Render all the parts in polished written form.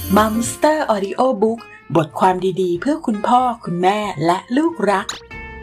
Mumster Audio Book บทความดีๆเพื่อคุณพ่อคุณแม่และลูกรัก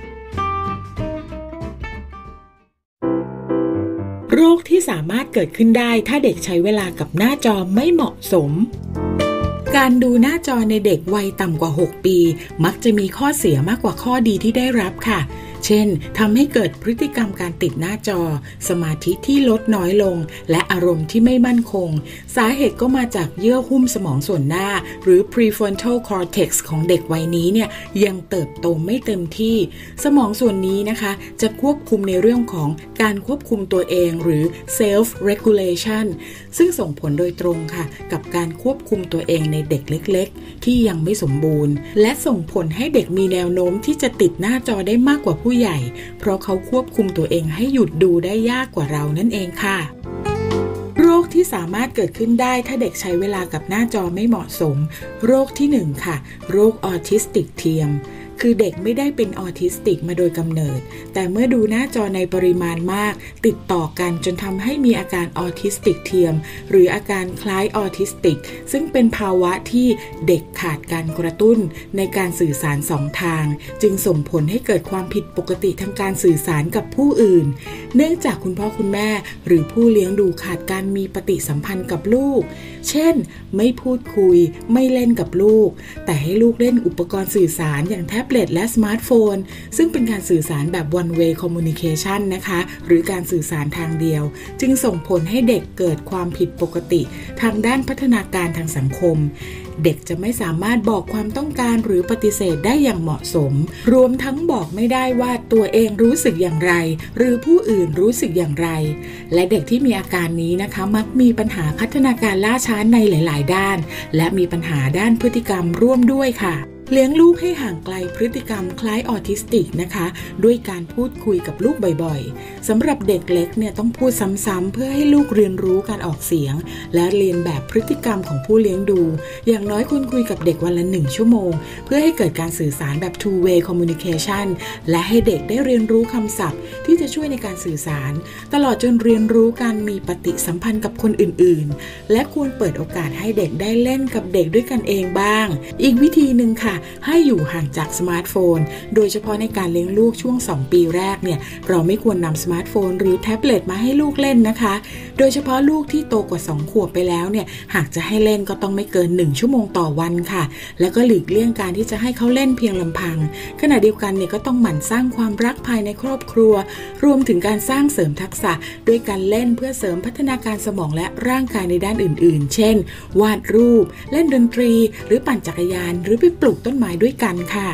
โรคที่สามารถเกิดขึ้นได้ถ้าเด็กใช้เวลากับหน้าจอไม่เหมาะสมการดูหน้าจอในเด็กวัยต่ำกว่า6ปีมักจะมีข้อเสียมากกว่าข้อดีที่ได้รับค่ะเช่นทำให้เกิดพฤติกรรมการติดหน้าจอสมาธิที่ลดน้อยลงและอารมณ์ที่ไม่มั่นคงสาเหตุก็มาจากเยื่อหุ้มสมองส่วนหน้าหรือ prefrontal cortex ของเด็กวัยนี้เนี่ยยังเติบโตไม่เต็มที่สมองส่วนนี้นะคะจะควบคุมในเรื่องของการควบคุมตัวเองหรือ self regulation ซึ่งส่งผลโดยตรงค่ะกับการควบคุมตัวเองในเด็กเล็กๆที่ยังไม่สมบูรณ์และส่งผลให้เด็กมีแนวโน้มที่จะติดหน้าจอได้มากกว่าผู้ใหญ่เพราะเขาควบคุมตัวเองให้หยุดดูได้ยากกว่าเรานั่นเองค่ะโรคที่สามารถเกิดขึ้นได้ถ้าเด็กใช้เวลากับหน้าจอไม่เหมาะสมโรคที่1ค่ะโรคออทิสติกเทียมคือเด็กไม่ได้เป็นออทิสติกมาโดยกำเนิดแต่เมื่อดูหน้าจอในปริมาณมากติดต่อกันจนทำให้มีอาการออทิสติกเทียมหรืออาการคล้ายออทิสติกซึ่งเป็นภาวะที่เด็กขาดการกระตุ้นในการสื่อสาร2ทางจึงส่งผลให้เกิดความผิดปกติทางการสื่อสารกับผู้อื่นเนื่องจากคุณพ่อคุณแม่หรือผู้เลี้ยงดูขาดการมีปฏิสัมพันธ์กับลูกเช่นไม่พูดคุยไม่เล่นกับลูกแต่ให้ลูกเล่นอุปกรณ์สื่อสารอย่างแท็บเล็ตและสมาร์ทโฟนซึ่งเป็นการสื่อสารแบบ one way communication นะคะหรือการสื่อสารทางเดียวจึงส่งผลให้เด็กเกิดความผิดปกติทางด้านพัฒนาการทางสังคมเด็กจะไม่สามารถบอกความต้องการหรือปฏิเสธได้อย่างเหมาะสมรวมทั้งบอกไม่ได้ว่าตัวเองรู้สึกอย่างไรหรือผู้อื่นรู้สึกอย่างไรและเด็กที่มีอาการนี้นะคะมักมีปัญหาพัฒนาการล่าช้าในหลายๆด้านและมีปัญหาด้านพฤติกรรมร่วมด้วยค่ะเลี้ยงลูกให้ห่างไกลพฤติกรรมคล้ายออทิสติกนะคะด้วยการพูดคุยกับลูกบ่อยๆสำหรับเด็กเล็กเนี่ยต้องพูดซ้ำๆเพื่อให้ลูกเรียนรู้การออกเสียงและเรียนแบบพฤติกรรมของผู้เลี้ยงดูอย่างน้อยคุณคุยกับเด็กวันละ1 ชั่วโมงเพื่อให้เกิดการสื่อสารแบบ two way communication และให้เด็กได้เรียนรู้คำศัพท์ที่จะช่วยในการสื่อสารตลอดจนเรียนรู้การมีปฏิสัมพันธ์กับคนอื่นๆและควรเปิดโอกาสให้เด็กได้เล่นกับเด็กด้วยกันเองบ้างอีกวิธีนึงค่ะให้อยู่ห่างจากสมาร์ทโฟนโดยเฉพาะในการเลี้ยงลูกช่วง2 ปีแรกเนี่ยเราไม่ควรนำสมาร์ทโฟนหรือแท็บเล็ตมาให้ลูกเล่นนะคะโดยเฉพาะลูกที่โตกว่า2 ขวบไปแล้วเนี่ยหากจะให้เล่นก็ต้องไม่เกิน1 ชั่วโมงต่อวันค่ะแล้วก็หลีกเลี่ยงการที่จะให้เขาเล่นเพียงลำพังขณะเดียวกันเนี่ยก็ต้องหมั่นสร้างความรักภายในครอบครัวรวมถึงการสร้างเสริมทักษะด้วยการเล่นเพื่อเสริมพัฒนาการสมองและร่างกายในด้านอื่นๆเช่นวาดรูปเล่นดนตรีหรือปั่นจักรยานหรือไปปลูกต้นไม้ด้วยกันค่ะ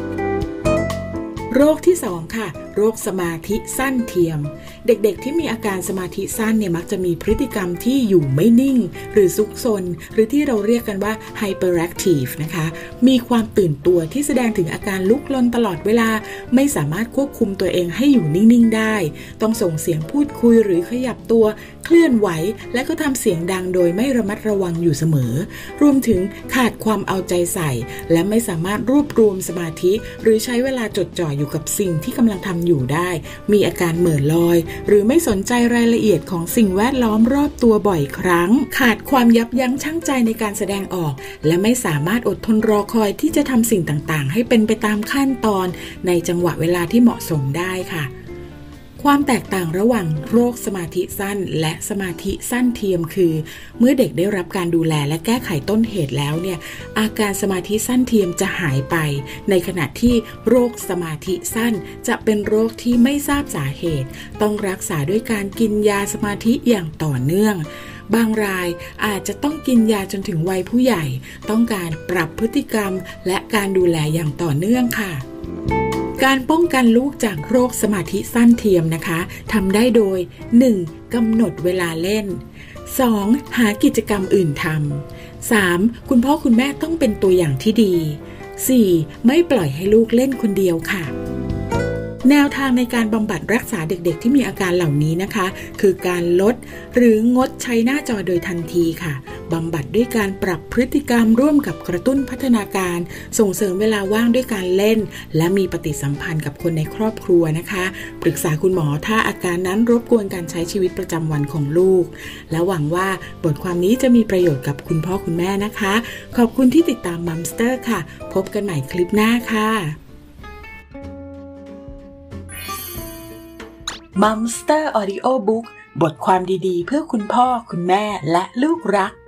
โรคที่2ค่ะโรคสมาธิสั้นเทียมเด็กๆที่มีอาการสมาธิสั้นเนี่ยมักจะมีพฤติกรรมที่อยู่ไม่นิ่งหรือซุกซนหรือที่เราเรียกกันว่า hyperactive นะคะมีความตื่นตัวที่แสดงถึงอาการลุกลนตลอดเวลาไม่สามารถควบคุมตัวเองให้อยู่นิ่งๆได้ต้องส่งเสียงพูดคุยหรือขยับตัวเคลื่อนไหวและก็ทำเสียงดังโดยไม่ระมัดระวังอยู่เสมอรวมถึงขาดความเอาใจใส่และไม่สามารถรวบรวมสมาธิหรือใช้เวลาจดจ่ออยู่กับสิ่งที่กำลังทำอยู่ได้มีอาการเหม่อลอยหรือไม่สนใจรายละเอียดของสิ่งแวดล้อมรอบตัวบ่อยครั้งขาดความยับยั้งชั่งใจในการแสดงออกและไม่สามารถอดทนรอคอยที่จะทำสิ่งต่างๆให้เป็นไปตามขั้นตอนในจังหวะเวลาที่เหมาะสมได้ค่ะความแตกต่างระหว่างโรคสมาธิสั้นและสมาธิสั้นเทียมคือเมื่อเด็กได้รับการดูแลและแก้ไขต้นเหตุแล้วเนี่ยอาการสมาธิสั้นเทียมจะหายไปในขณะที่โรคสมาธิสั้นจะเป็นโรคที่ไม่ทราบสาเหตุต้องรักษาด้วยการกินยาสมาธิอย่างต่อเนื่องบางรายอาจจะต้องกินยาจนถึงวัยผู้ใหญ่ต้องการปรับพฤติกรรมและการดูแลอย่างต่อเนื่องค่ะการป้องกันลูกจากโรคสมาธิสั้นเทียมนะคะทำได้โดย 1. กำหนดเวลาเล่น 2. หากิจกรรมอื่นทำ 3. คุณพ่อคุณแม่ต้องเป็นตัวอย่างที่ดี 4. ไม่ปล่อยให้ลูกเล่นคนเดียวค่ะแนวทางในการบำบัดรักษาเด็กๆที่มีอาการเหล่านี้นะคะคือการลดหรืองดใช้หน้าจอโดยทันทีค่ะบำบัดด้วยการปรับพฤติกรรมร่วมกับกระตุ้นพัฒนาการส่งเสริมเวลาว่างด้วยการเล่นและมีปฏิสัมพันธ์กับคนในครอบครัวนะคะปรึกษาคุณหมอถ้าอาการนั้นรบกวนการใช้ชีวิตประจำวันของลูกและหวังว่าบทความนี้จะมีประโยชน์กับคุณพ่อคุณแม่นะคะขอบคุณที่ติดตามมัมสเตอร์ค่ะพบกันใหม่คลิปหน้าค่ะมัมสเตอร์ออดิโอบุ๊กบทความดีๆเพื่อคุณพ่อคุณแม่และลูกรัก